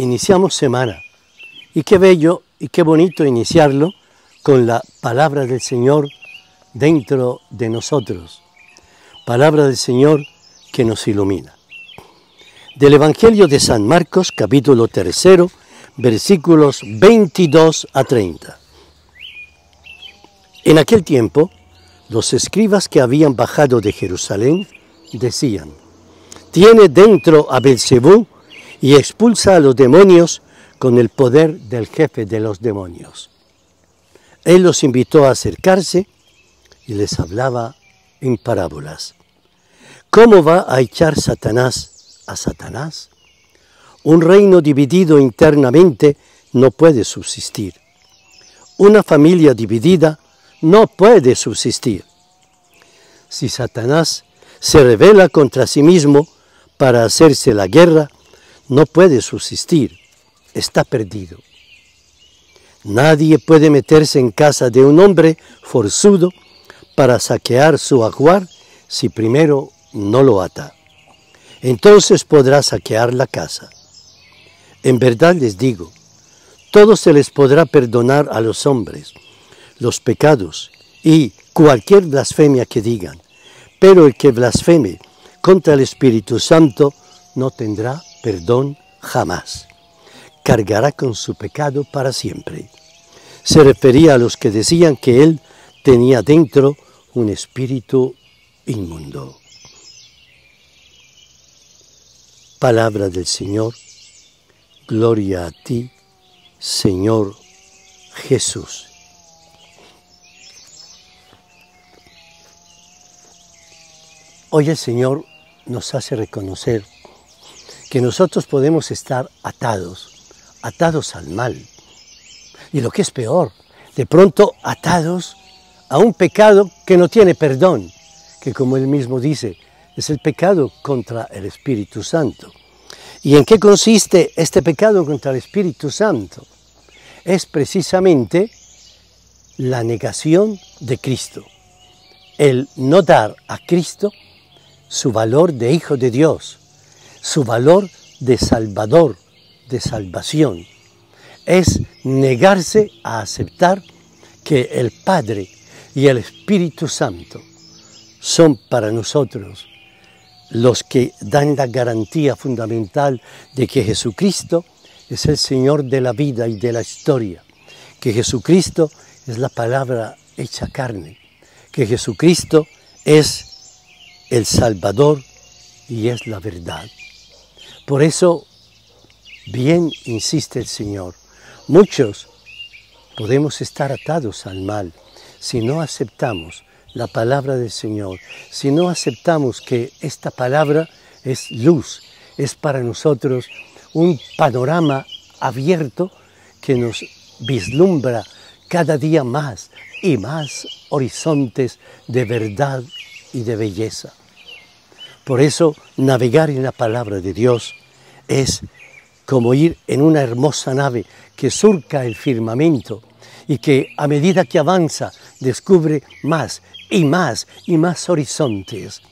Iniciamos semana y qué bello y qué bonito iniciarlo con la palabra del Señor dentro de nosotros. Palabra del Señor que nos ilumina. Del Evangelio de San Marcos, capítulo 3, versículos 22 a 30. En aquel tiempo, los escribas que habían bajado de Jerusalén decían: «Tiene dentro a Belcebú y expulsa a los demonios con el poder del jefe de los demonios». Él los invitó a acercarse y les hablaba en parábolas. ¿Cómo va a echar Satanás a Satanás? Un reino dividido internamente no puede subsistir. Una familia dividida no puede subsistir. Si Satanás se rebela contra sí mismo para hacerse la guerra, no puede subsistir, está perdido. Nadie puede meterse en casa de un hombre forzudo para saquear su ajuar si primero no lo ata. Entonces podrá saquear la casa. En verdad les digo, todo se les podrá perdonar a los hombres, los pecados y cualquier blasfemia que digan, pero el que blasfeme contra el Espíritu Santo no tendrá perdón jamás. Cargará con su pecado para siempre. Se refería a los que decían que él tenía dentro un espíritu inmundo. Palabra del Señor, gloria a ti, Señor Jesús. Hoy el Señor nos hace reconocer que nosotros podemos estar atados al mal. Y lo que es peor, de pronto atados a un pecado que no tiene perdón, que como él mismo dice, es el pecado contra el Espíritu Santo. ¿Y en qué consiste este pecado contra el Espíritu Santo? Es precisamente la negación de Cristo, el no dar a Cristo su valor de Hijo de Dios, su valor de Salvador, de salvación. Es negarse a aceptar que el Padre y el Espíritu Santo son para nosotros los que dan la garantía fundamental de que Jesucristo es el Señor de la vida y de la historia, que Jesucristo es la palabra hecha carne, que Jesucristo es el Salvador y es la verdad. Por eso, bien insiste el Señor, muchos podemos estar atados al mal si no aceptamos la palabra del Señor, si no aceptamos que esta palabra es luz, es para nosotros un panorama abierto que nos vislumbra cada día más y más horizontes de verdad y de belleza. Por eso, navegar en la palabra de Dios es como ir en una hermosa nave que surca el firmamento y que a medida que avanza descubre más y más y más horizontes.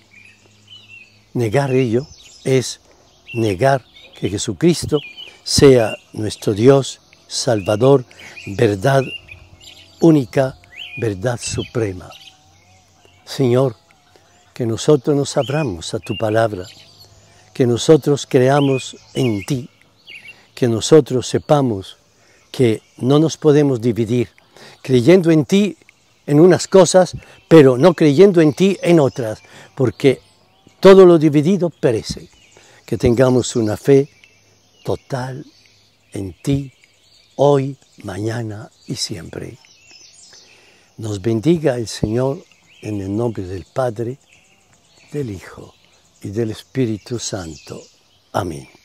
Negar ello es negar que Jesucristo sea nuestro Dios, Salvador, verdad única, verdad suprema. Señor, que nosotros nos abramos a tu palabra, que nosotros creamos en ti, que nosotros sepamos que no nos podemos dividir, creyendo en ti en unas cosas, pero no creyendo en ti en otras, porque todo lo dividido perece. Que tengamos una fe total en ti, hoy, mañana y siempre. Nos bendiga el Señor en el nombre del Padre, del Hijo y del Espíritu Santo. Amén.